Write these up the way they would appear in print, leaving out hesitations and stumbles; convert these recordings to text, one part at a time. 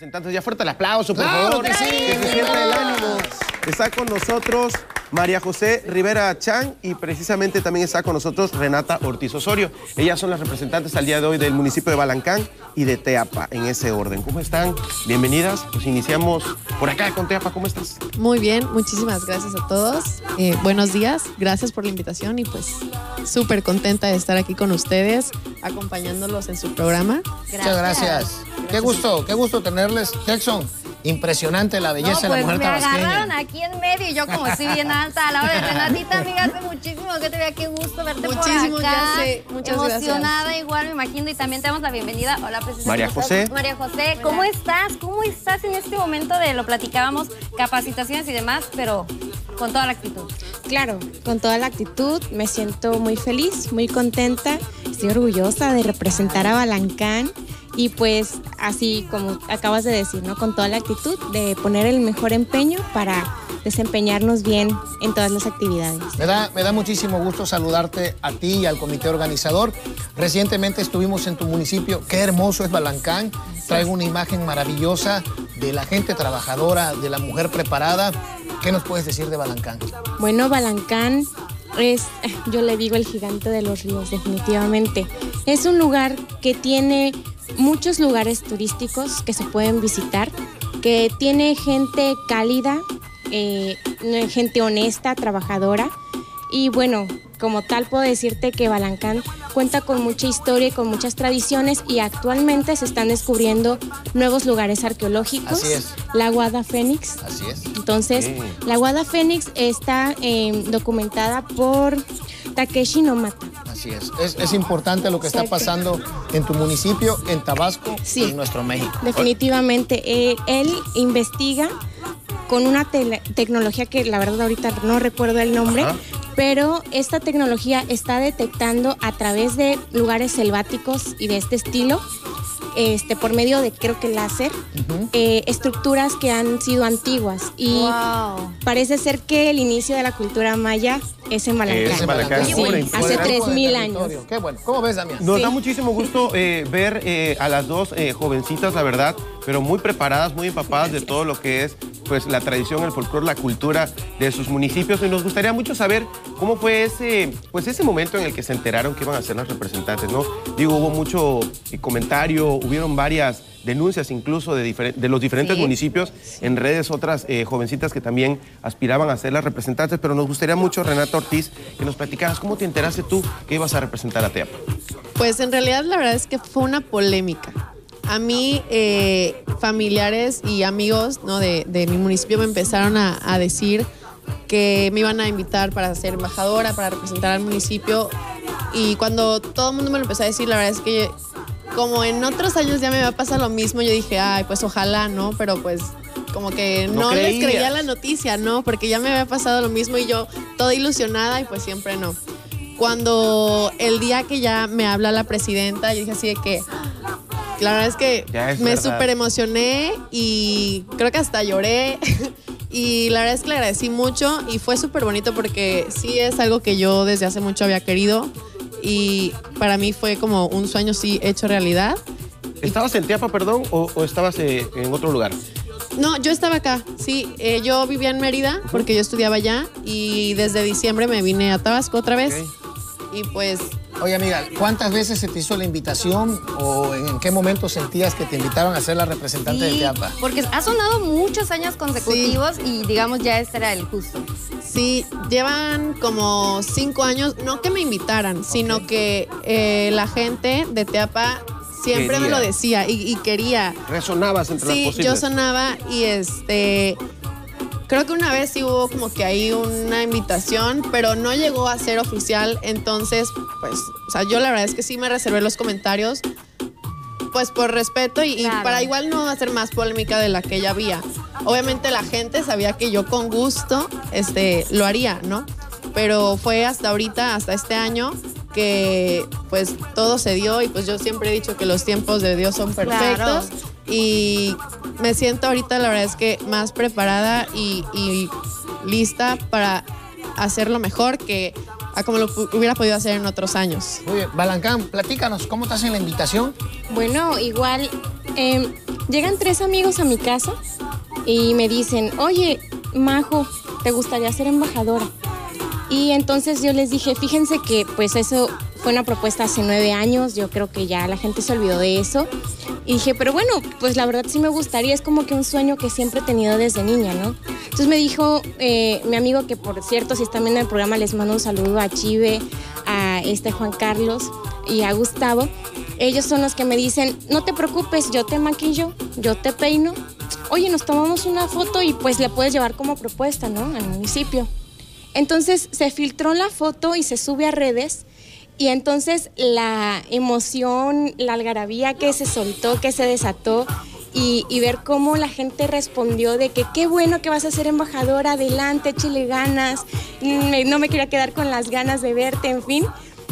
representantes. Ya fuerte el aplauso, por ¡Claro favor. que sí! Que se sienta el ánimo. Está con nosotros María José Rivera Chan y precisamente también está con nosotros Renata Ortiz Osorio. Ellas son las representantes al día de hoy del municipio de Balancán y de Teapa, en ese orden. ¿Cómo están? Bienvenidas. Pues iniciamos por acá con Teapa. ¿Cómo estás? Muy bien, muchísimas gracias a todos. Buenos días, gracias por la invitación y pues súper contenta de estar aquí con ustedes, acompañándolos en su programa. Muchas gracias. Qué gusto tenerles. Jackson, impresionante la belleza de la mujer tabasqueña. Me agarraron aquí en medio y yo como estoy bien alta a la hora de Renatita, amiga, hace muchísimo que te vea, qué gusto verte Muchísimo, por acá. ya sé, muchas emocionada gracias. Igual, me imagino, y también te damos la bienvenida. Hola, presidenta. María José. María José, ¿cómo estás? ¿Cómo estás en este momento de, lo platicábamos, capacitaciones y demás, pero con toda la actitud? Claro, con toda la actitud, me siento muy feliz, muy contenta, estoy orgullosa de representar a Balancán y pues así como acabas de decir, ¿no? Con toda la actitud de poner el mejor empeño para desempeñarnos bien en todas las actividades. Me da muchísimo gusto saludarte a ti y al comité organizador. Recientemente estuvimos en tu municipio, qué hermoso es Balancán, traigo una imagen maravillosa de la gente trabajadora, de la mujer preparada. ¿Qué nos puedes decir de Balancán? Bueno, Balancán es, yo le digo, el gigante de los ríos, definitivamente. Es un lugar que tiene muchos lugares turísticos que se pueden visitar, que tiene gente cálida, gente honesta, trabajadora. Y bueno, como tal puedo decirte que Balancán cuenta con mucha historia y con muchas tradiciones y actualmente se están descubriendo nuevos lugares arqueológicos. Así es. La Aguada Fénix. Así es. Entonces, la Aguada Fénix está documentada por Takeshi Nomata. Así es. Es importante lo que está pasando en tu municipio, en Tabasco y en nuestro México. Definitivamente. Él investiga con una tecnología que la verdad ahorita no recuerdo el nombre. Ajá. Pero esta tecnología está detectando a través de lugares selváticos y de este estilo, por medio de, creo que láser, estructuras que han sido antiguas. Y parece ser que el inicio de la cultura maya es en Balancán. Es en Balancán. Sí, hace 3000 años. Qué bueno. ¿Cómo ves, Damián? Nos da muchísimo gusto ver a las dos jovencitas, la verdad, pero muy preparadas, muy empapadas de todo lo que es pues la tradición, el folclore, la cultura de sus municipios. Y nos gustaría mucho saber cómo fue ese momento en el que se enteraron que iban a ser las representantes, ¿no? Digo, hubo mucho comentario, hubieron varias denuncias incluso de los diferentes municipios, en redes, otras jovencitas que también aspiraban a ser las representantes, pero nos gustaría mucho, Renata Ortiz, que nos platicaras cómo te enteraste tú que ibas a representar a Teapa. Pues en realidad la verdad es que fue una polémica. A mí, familiares y amigos, ¿no? de mi municipio me empezaron a decir que me iban a invitar para ser embajadora, para representar al municipio. Y cuando todo el mundo me lo empezó a decir, la verdad es que como en otros años ya me va a pasar lo mismo, yo dije, ay, pues ojalá, ¿no? Pero pues como que no les creía la noticia, ¿no? Porque ya me había pasado lo mismo y yo toda ilusionada y pues siempre no. Cuando el día que ya me habla la presidenta, yo dije así de que la verdad es que me súper emocioné y creo que hasta lloré. Y la verdad es que le agradecí mucho y fue súper bonito porque sí es algo que yo desde hace mucho había querido y para mí fue como un sueño sí hecho realidad. ¿Estabas en Teapa, perdón, o estabas en otro lugar? No, yo estaba acá, sí. Yo vivía en Mérida porque yo estudiaba allá y desde diciembre me vine a Tabasco otra vez. Y pues... Oye, amiga, ¿cuántas veces se te hizo la invitación o en qué momento sentías que te invitaron a ser la representante de Teapa? Porque ha sonado muchos años consecutivos y digamos ya este era el justo. Sí, llevan como 5 años, no que me invitaran, sino que la gente de Teapa siempre me lo decía y quería. ¿Resonabas entre las posibles? Sí, yo sonaba y creo que una vez sí hubo como que ahí una invitación, pero no llegó a ser oficial. Entonces, pues, o sea, yo la verdad es que sí me reservé los comentarios, pues por respeto y para igual no hacer más polémica de la que ya había. Obviamente la gente sabía que yo con gusto lo haría, ¿no? Pero fue hasta ahorita, hasta este año, que pues todo se dio y pues yo siempre he dicho que los tiempos de Dios son perfectos. Y me siento ahorita, la verdad es que más preparada y lista para hacerlo mejor que a como lo hubiera podido hacer en otros años. Muy bien, Balancán, platícanos, ¿cómo te hacen la invitación? Bueno, igual Llegan 3 amigos a mi casa y me dicen, oye, Majo, ¿te gustaría ser embajadora? Y entonces yo les dije, fíjense que pues eso fue una propuesta hace 9 años, yo creo que ya la gente se olvidó de eso. Y dije, pero bueno, pues la verdad sí me gustaría, es como que un sueño que siempre he tenido desde niña, ¿no? Entonces me dijo mi amigo, que por cierto, si están viendo el programa, les mando un saludo a Chive, a Juan Carlos y a Gustavo. Ellos son los que me dicen, no te preocupes, yo te maquillo, yo te peino. Oye, nos tomamos una foto y pues la puedes llevar como propuesta, ¿no? Al municipio. Entonces se filtró la foto y se sube a redes. Y entonces la emoción, la algarabía que se soltó, que se desató, y ver cómo la gente respondió de que qué bueno que vas a ser embajadora, adelante, échale ganas, no me quería quedar con las ganas de verte, en fin.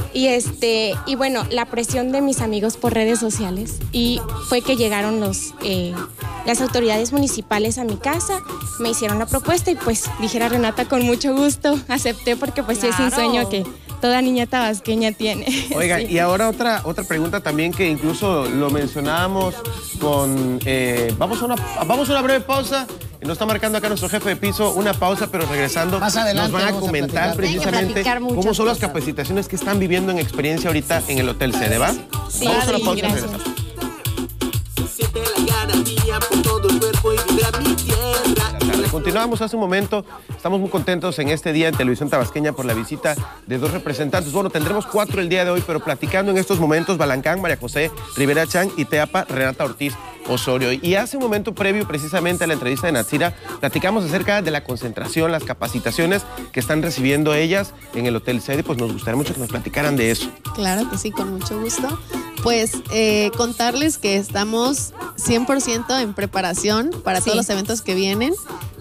Y bueno, la presión de mis amigos por redes sociales, y fue que llegaron las autoridades municipales a mi casa, me hicieron la propuesta y pues dijera Renata, con mucho gusto acepté, porque pues Claro. sí es un sueño que toda niña tabasqueña tiene. Oiga, Sí. y ahora otra pregunta también, que incluso lo mencionábamos con... vamos a una breve pausa. Nos está marcando acá nuestro jefe de piso una pausa, pero regresando Más adelante nos van a vamos a comentar platicar. precisamente Hay que platicar cómo muchas son las cosas. capacitaciones que están viviendo en experiencia ahorita en el Hotel Sede, ¿va? Sí, Vamos a una sí, pausa y gracias. regresamos. Siente la garantía por todo el cuerpo y vibra mi tierra. Continuamos hace un momento. Estamos muy contentos en este día en Televisión Tabasqueña por la visita de 2 representantes. Bueno, tendremos 4 el día de hoy, pero platicando en estos momentos Balancán, María José Rivera Chang, y Teapa, Renata Ortiz Osorio. Y hace un momento previo precisamente a la entrevista de Natsira, platicamos acerca de la concentración, las capacitaciones que están recibiendo ellas en el Hotel Sede. Pues nos gustaría mucho que nos platicaran de eso. Claro que sí, con mucho gusto. Pues contarles que estamos 100% en preparación para todos los eventos que vienen.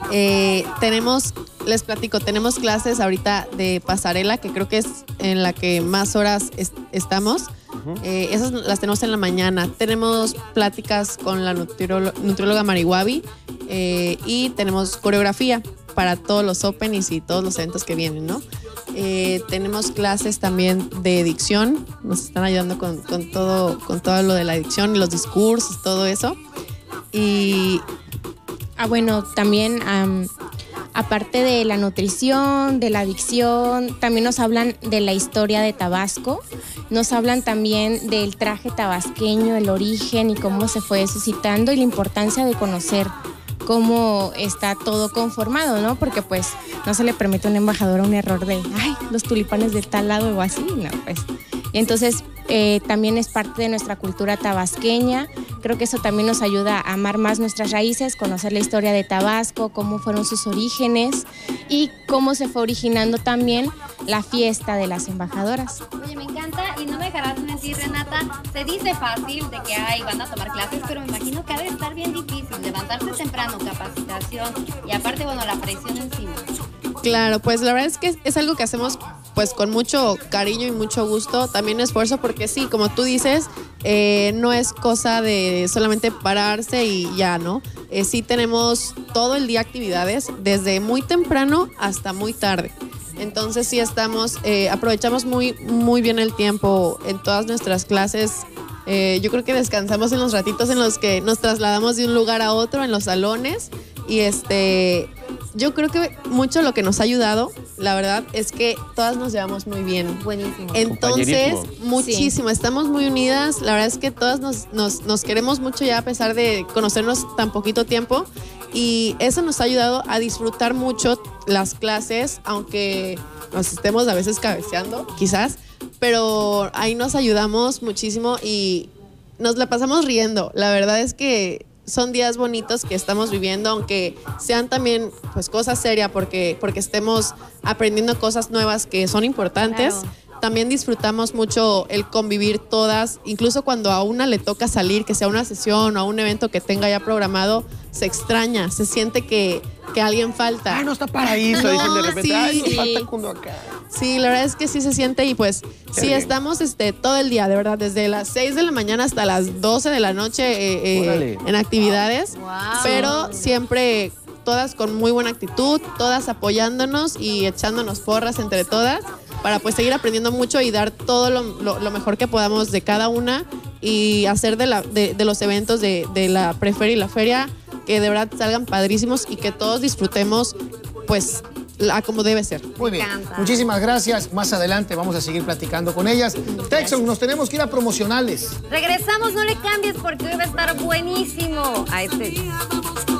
Les platico, tenemos clases ahorita de pasarela, que creo que es en la que más horas estamos. Esas las tenemos en la mañana. Tenemos pláticas con la nutrióloga Marihuabi, y tenemos coreografía para todos los openings y todos los eventos que vienen, ¿no? Tenemos clases también de dicción, nos están ayudando con todo lo de la dicción y los discursos, todo eso. Y Bueno, también aparte de la nutrición, de la adicción, también nos hablan de la historia de Tabasco, nos hablan también del traje tabasqueño, el origen y cómo se fue suscitando, y la importancia de conocer cómo está todo conformado, ¿no? Porque pues no se le permite a un embajador un error de, ay, los tulipanes de tal lado o así, no, pues. Y entonces también es parte de nuestra cultura tabasqueña. Creo que eso también nos ayuda a amar más nuestras raíces, conocer la historia de Tabasco, cómo fueron sus orígenes y cómo se fue originando también la fiesta de las embajadoras. Oye, me encanta, y no me dejarás mentir, Renata, se dice fácil de que van a tomar clases, pero me imagino que ha de estar bien difícil levantarse temprano, capacitación, y aparte, bueno, la presión encima. claro, pues la verdad es que es algo que hacemos pues con mucho cariño y mucho gusto, también esfuerzo, porque sí, como tú dices, no es cosa de solamente pararse y ya, ¿no? Sí tenemos todo el día actividades, desde muy temprano hasta muy tarde. Entonces sí aprovechamos muy bien el tiempo en todas nuestras clases. Yo creo que descansamos en los ratitos en los que nos trasladamos de un lugar a otro, en los salones. Y yo creo que mucho lo que nos ha ayudado, la verdad, es que todas nos llevamos muy bien. Buenísimo. Entonces, Compañerismo. muchísimo, estamos muy unidas. La verdad es que todas nos queremos mucho ya, a pesar de conocernos tan poquito tiempo. Y eso nos ha ayudado a disfrutar mucho las clases, aunque nos estemos a veces cabeceando, quizás. Pero ahí nos ayudamos muchísimo y nos la pasamos riendo. La verdad es que son días bonitos que estamos viviendo, aunque sean también pues cosas serias, porque estemos aprendiendo cosas nuevas que son importantes. Claro. También disfrutamos mucho el convivir todas, incluso cuando a una le toca salir, que sea una sesión o a un evento que tenga ya programado, se extraña, se siente que alguien falta. Ay, no está Paraíso, No, dicen de repente. sí. Ay, nos falta Cundo acá. Sí, la verdad es que sí se siente, y pues sí, bien. estamos todo el día, de verdad, desde las 6 de la mañana hasta las 12 de la noche Órale. en actividades, Wow. pero siempre todas con muy buena actitud, todas apoyándonos y echándonos porras entre todas para pues seguir aprendiendo mucho y dar todo lo mejor que podamos de cada una, y hacer de los eventos de la preferia y la feria que de verdad salgan padrísimos y que todos disfrutemos pues a como debe ser. Muy bien, muchísimas gracias. Más adelante vamos a seguir platicando con ellas. Texon, nos tenemos que ir a promocionales. Regresamos, no le cambies porque hoy va a estar buenísimo. A este.